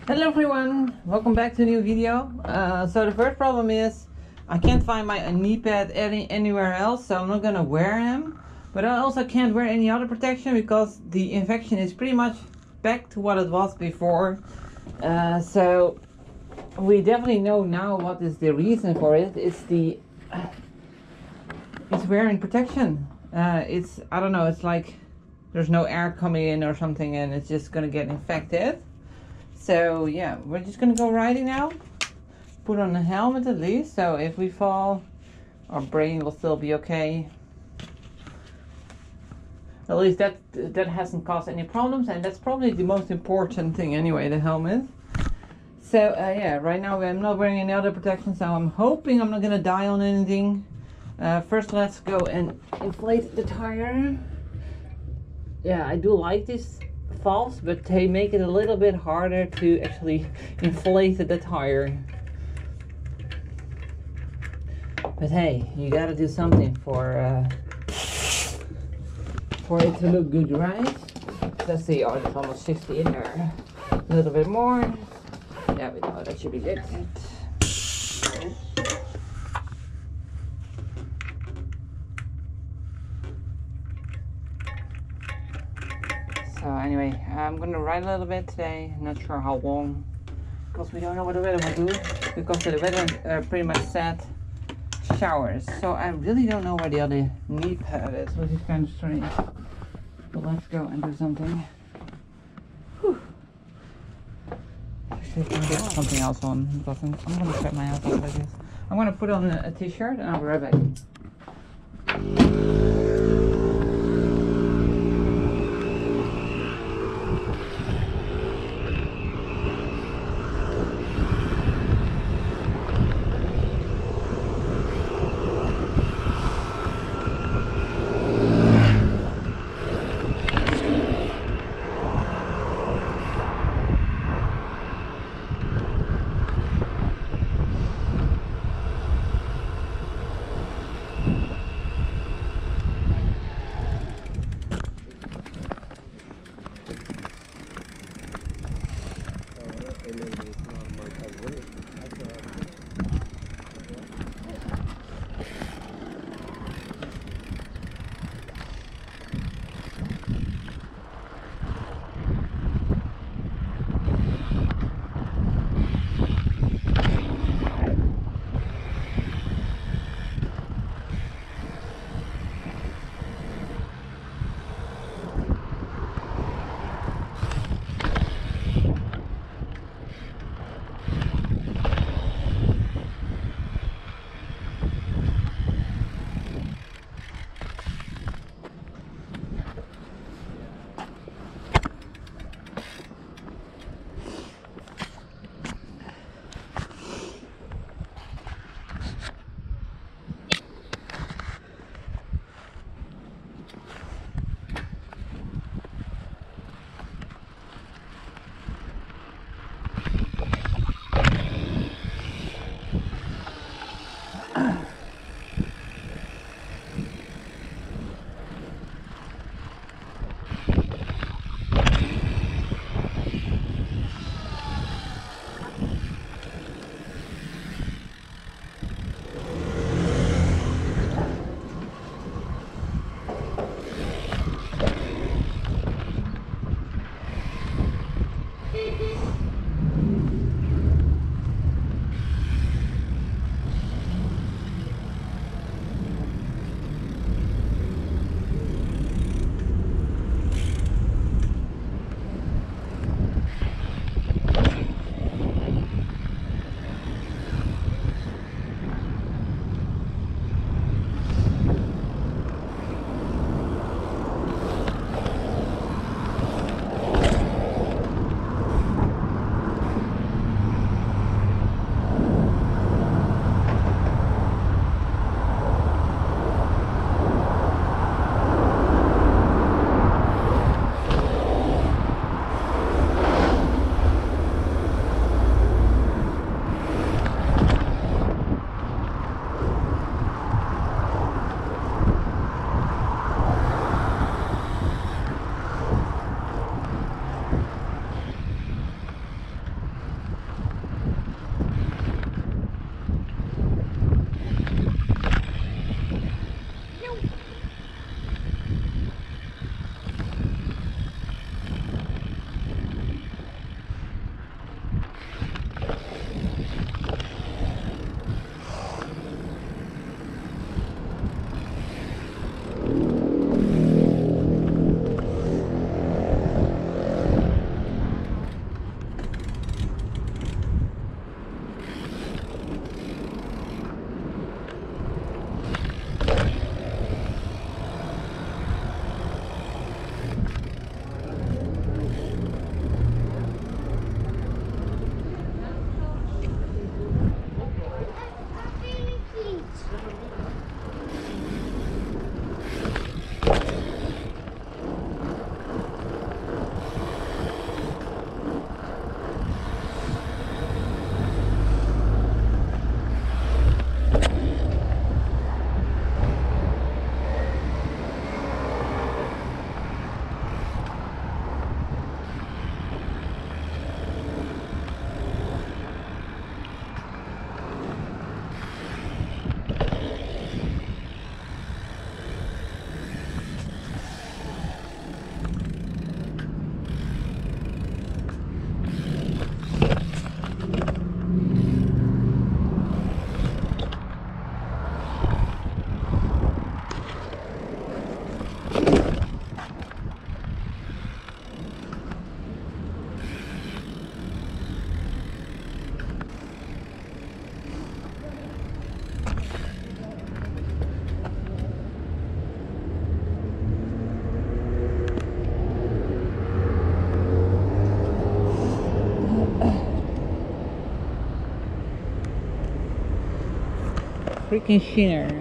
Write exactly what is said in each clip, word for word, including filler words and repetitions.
Hello everyone, welcome back to a new video. Uh, so the first problem is I can't find my knee pad any, anywhere else, so I'm not gonna wear him. But I also can't wear any other protection because the infection is pretty much back to what it was before. Uh, so we definitely know now what is the reason for it. It's the uh, it's wearing protection. Uh, it's I don't know. It's like there's no air coming in or something, and it's just gonna get infected. So yeah, we're just gonna go riding now. Put on a helmet at least, so if we fall, our brain will still be okay. At least that that hasn't caused any problems, and that's probably the most important thing anyway, the helmet. So uh, yeah, right now I'm not wearing any other protection, so I'm hoping I'm not gonna die on anything. Uh, first, let's go and inflate the tire. Yeah, I do like this valves, but they make it a little bit harder to actually inflate the tire. But hey, you gotta do something for uh, for it to look good, right? Let's see, oh, there's almost fifty in there. A little bit more. Yeah, we know that should be good. So anyway, I'm gonna ride a little bit today. Not sure how long, because we don't know what the weather will do. Because the weather uh, pretty much said showers. So I really don't know where the other knee pad is, which is kind of strange. But let's go and do something. Whew. Actually, I can get something else on because I'm, I'm gonna set my ass up like this. I'm gonna put on a, a t-shirt and I'll be right back. freaking sheener.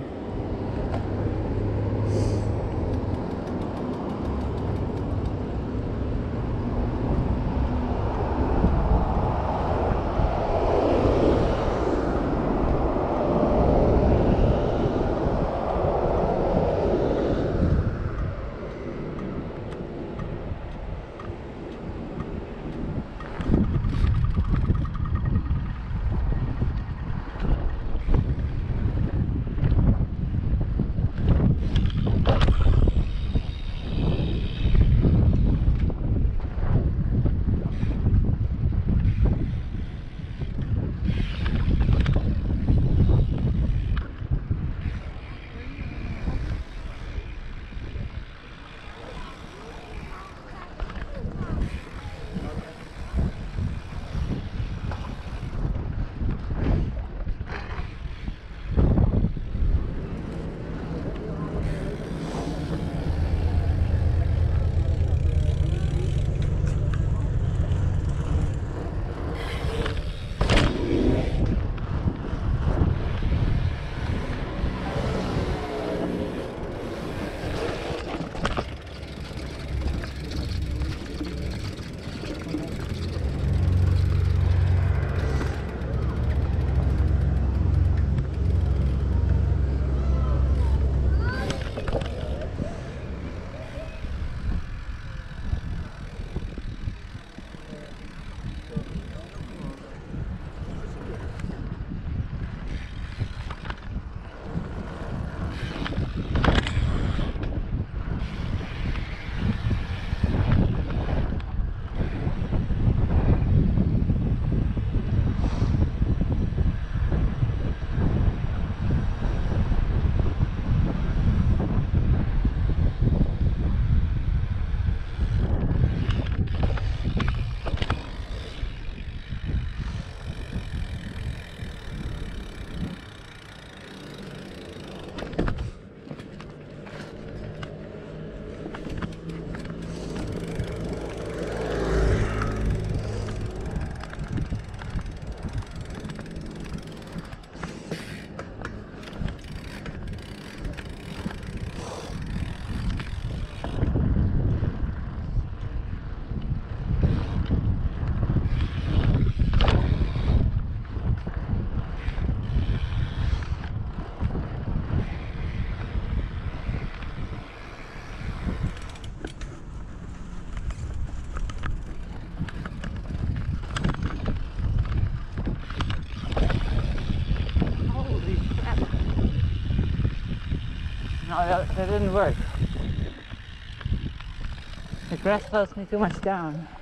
No, that, that didn't work. The grass slows me too much down.